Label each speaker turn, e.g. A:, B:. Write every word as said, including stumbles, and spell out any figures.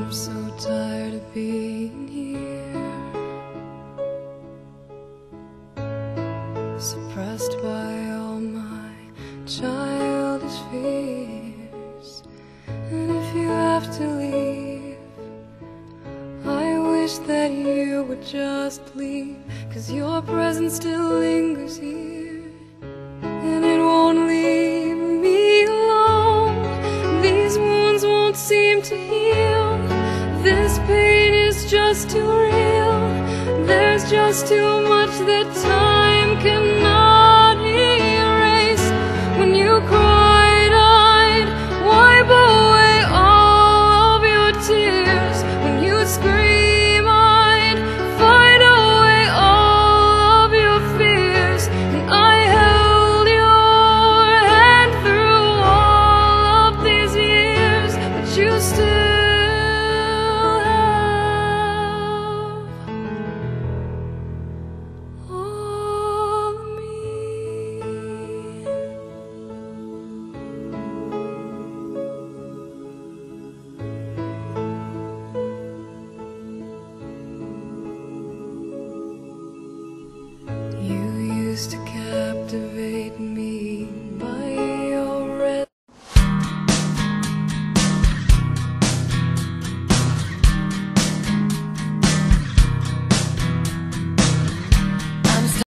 A: I'm so tired of being here, suppressed by all my childish fears. And if you have to leave, I wish that you would just leave, 'cause your presence still lingers here, and it won't leave me alone. These wounds won't seem to heal. This pain is just too real. There's just too much that time can